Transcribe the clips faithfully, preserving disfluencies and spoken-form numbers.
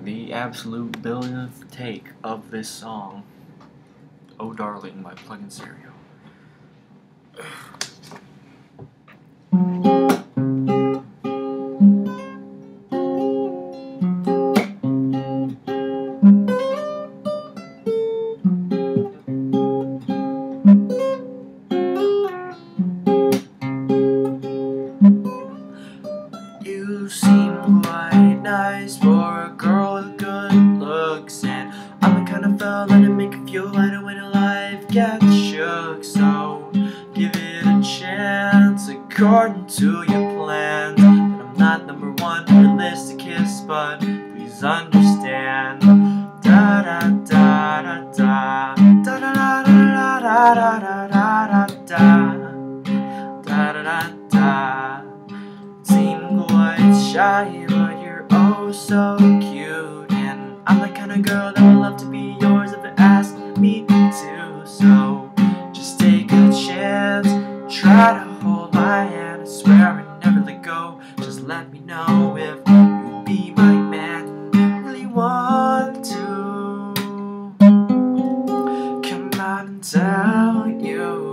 the absolute billionth take of this song, Oh Darling by Plug-in Stereo. You seem quite nice for a girl with good looks, and I'm the kind of fella that'd make you feel lighter when your life gets shook. So give it a chance according to your plans. But I'm not number one on your list to kiss, but please understand. Da da da da da da da da da da da da da da da da da. Seem quite shy, but you're oh so cute, and I'm the kind of girl that would love to be yours if it asked me to. So just take a chance, try to hold my hand. I swear I'd never let go. Just let me know if you'd be my man. Really want to come out and tell you.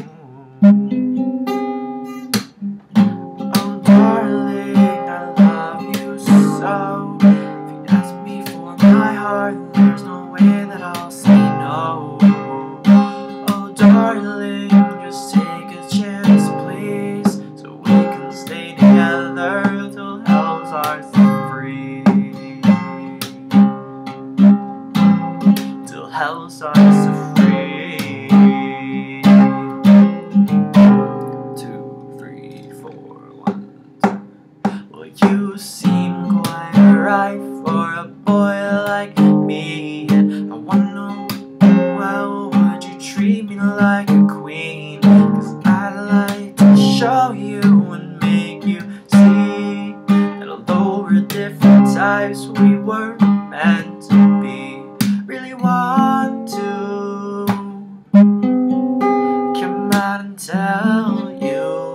Darling, I love you so. If you ask me for my heart, there's no way that I'll say no. Oh darling, just take a chance please, so we can stay together till hell's ours to free. Till hell's ours to free. You seem quite right for a boy like me, and I wanna know, well, would you treat me like a queen? Cause I'd like to show you and make you see that although we're different types, we were meant to be. Really want to come out and tell you.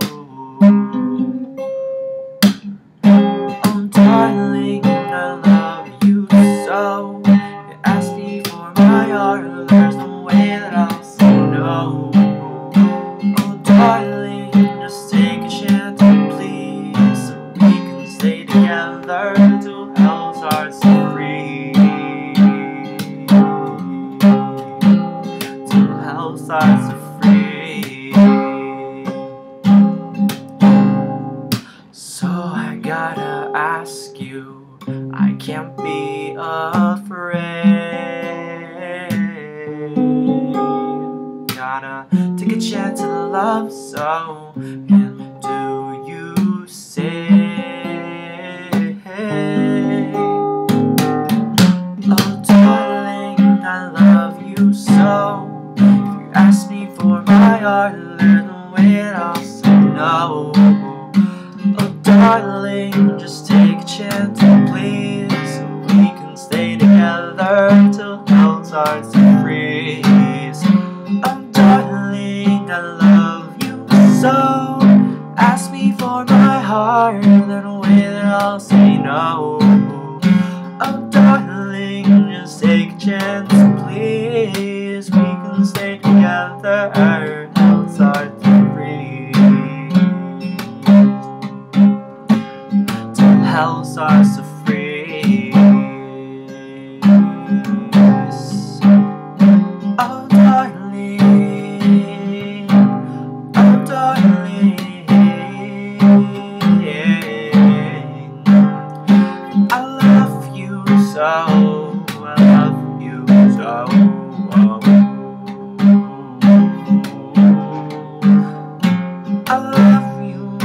Darling, I love you so. You ask me for my heart, there's no way that I'll say no. Oh darling, just take a chance please, so we can stay together till hell's ours to free. Till hell's ours to free. So I gotta ask you, I can't be afraid. Gotta take a chance at love, so and do you say, oh darling, I love you so. If you ask me for my heart, there's no way that I'll say no. Oh darling, just take a chance please, so we can stay together till hell's ours to freeze. Oh darling, I love you so. Ask me for my heart, there's no way that I'll say no. Oh darling, just take a chance please, we can stay together, hell's ours to freeze. Hell's ours to freeze. Oh darling, oh darling, I love you so, I love you so. I love you,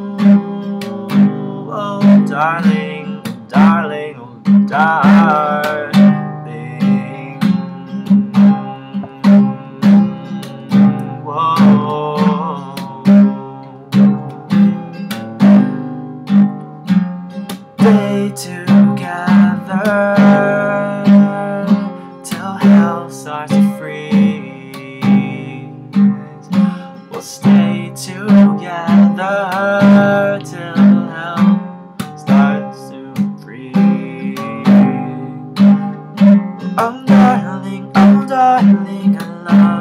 oh darling, darling, oh darling. Whoa. Stay together till hell starts to freeze. We'll stay together till hell starts to freeze. love.